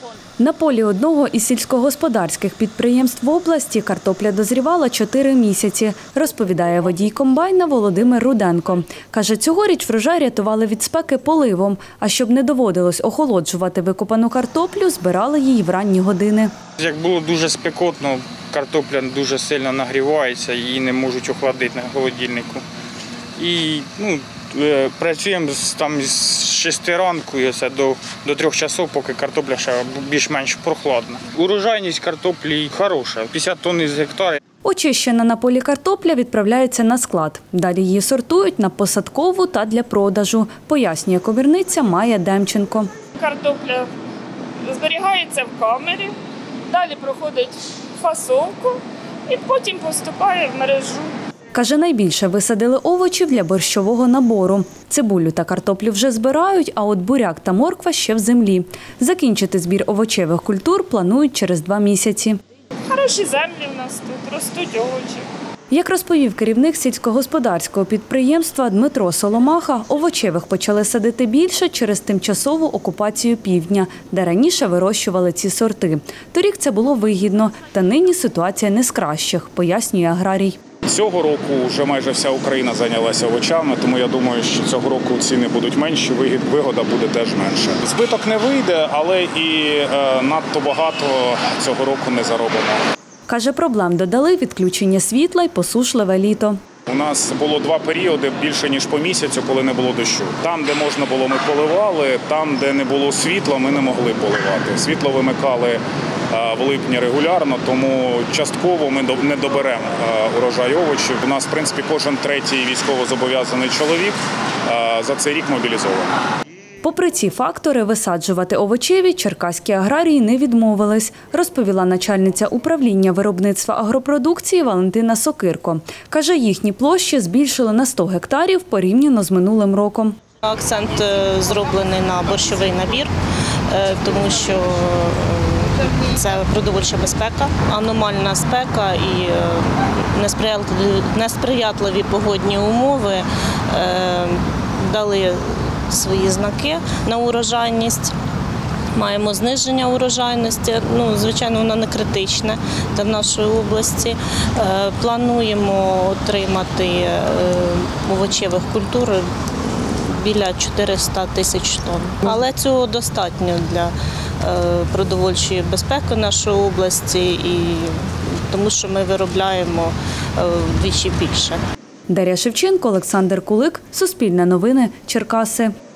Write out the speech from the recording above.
На полі одного із сільськогосподарських підприємств в області картопля дозрівала 4 місяці, розповідає водій комбайна Володимир Руденко. Каже, цьогоріч врожай рятували від спеки поливом, а щоб не доводилось охолоджувати викопану картоплю, збирали її в ранні години. Як було дуже спекотно, картопля дуже сильно нагрівається, її не можуть охладити на холодильнику. І працюємо з 6 ранку до 3 часов, поки картопля ще більш-менш прохладна. Урожайність картоплі хороша, 50 тонн з гектара. Очищена на полі картопля відправляється на склад. Далі її сортують на посадкову та для продажу, пояснює комірниця Майя Демченко. Картопля зберігається в камері, далі проходить фасовку і потім поступає в мережу. Каже, найбільше висадили овочів для борщового набору. Цибулю та картоплю вже збирають, а от буряк та морква ще в землі. Закінчити збір овочевих культур планують через 2 місяці. Хороші землі в нас тут, ростуть овочі. Як розповів керівник сільськогосподарського підприємства Дмитро Соломаха, овочевих почали садити більше через тимчасову окупацію півдня, де раніше вирощували ці сорти. Торік це було вигідно, та нині ситуація не з кращих, пояснює аграрій. Цього року вже майже вся Україна зайнялася овочами, тому я думаю, що цього року ціни будуть менші, вигода буде теж менша. Збиток не вийде, але і надто багато цього року не заробимо. Каже, проблем додали відключення світла й посушливе літо. У нас було 2 періоди більше, ніж по місяцю, коли не було дощу. Там, де можна було, ми поливали, там, де не було світла, ми не могли поливати. Світло вимикали в липні регулярно, тому частково ми не доберемо урожай овочів. У нас, в принципі, кожен 3-й військовозобов'язаний чоловік за цей рік мобілізований. Попри ці фактори, висаджувати овочеві черкаські аграрії не відмовились, розповіла начальниця управління виробництва агропродукції Валентина Сокирко. Каже, їхні площі збільшили на 100 гектарів порівняно з минулим роком. Акцент зроблений на борщовий набір, тому що це продовольча безпека, аномальна спека і несприятливі погодні умови дали свої знаки на урожайність. Маємо зниження урожайності, звичайно, воно не критичне для нашої області. Плануємо отримати овочевих культур біля 400 тисяч тонн. Але цього достатньо для продовольчої безпеки нашої області, тому що ми виробляємо вдвічі більше. Дар'я Шевченко, Олександр Кулик, Суспільне новини, Черкаси.